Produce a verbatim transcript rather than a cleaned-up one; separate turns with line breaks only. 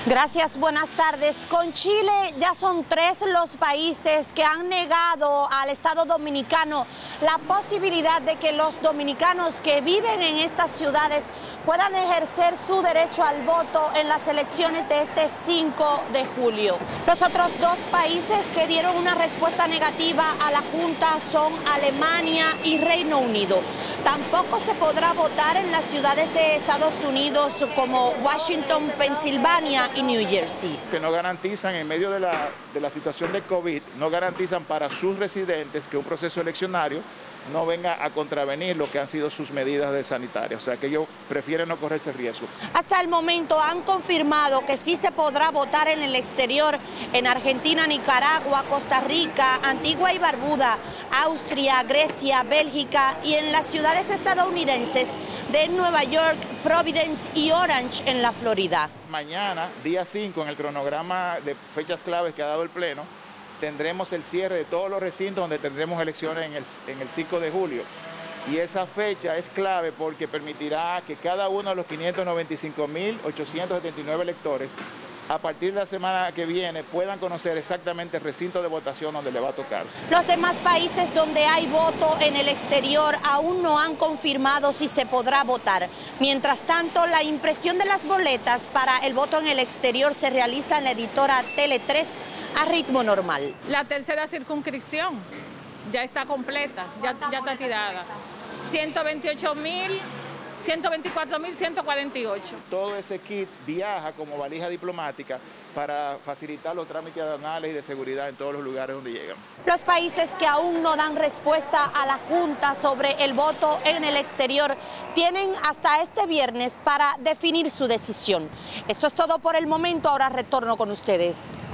Gracias, buenas tardes. Con Chile ya son tres los países que han negado al Estado Dominicano la posibilidad de que los dominicanos que viven en estas ciudades puedan ejercer su derecho al voto en las elecciones de este cinco de julio. Los otros dos países que dieron una respuesta negativa a la Junta son Alemania y Reino Unido. Tampoco se podrá votar en las ciudades de Estados Unidos como Washington, Pensilvania y New Jersey.
Que no garantizan, en medio de la, de la situación de COVID, no garantizan para sus residentes que un proceso eleccionario no venga a contravenir lo que han sido sus medidas de sanitarias. O sea, que ellos prefieren no correr ese riesgo.
Hasta el momento han confirmado que sí se podrá votar en el exterior en Argentina, Nicaragua, Costa Rica, Antigua y Barbuda, Austria, Grecia, Bélgica y en las ciudades estadounidenses de Nueva York, Providence y Orange en la Florida.
Mañana, día cinco, en el cronograma de fechas claves que ha dado el Pleno, tendremos el cierre de todos los recintos donde tendremos elecciones en el, en el cinco de julio. Y esa fecha es clave porque permitirá que cada uno de los quinientos noventa y cinco mil ochocientos setenta y nueve electores, a partir de la semana que viene, puedan conocer exactamente el recinto de votación donde le va a tocar.
Los demás países donde hay voto en el exterior aún no han confirmado si se podrá votar. Mientras tanto, la impresión de las boletas para el voto en el exterior se realiza en la editora Tele tres a ritmo normal.
La tercera circunscripción ya está completa, ya, ya está tirada. ciento veintiocho mil, ciento veinticuatro mil ciento cuarenta y ocho.
Todo ese kit viaja como valija diplomática para facilitar los trámites aduanales y de seguridad en todos los lugares donde llegan.
Los países que aún no dan respuesta a la Junta sobre el voto en el exterior tienen hasta este viernes para definir su decisión. Esto es todo por el momento, ahora retorno con ustedes.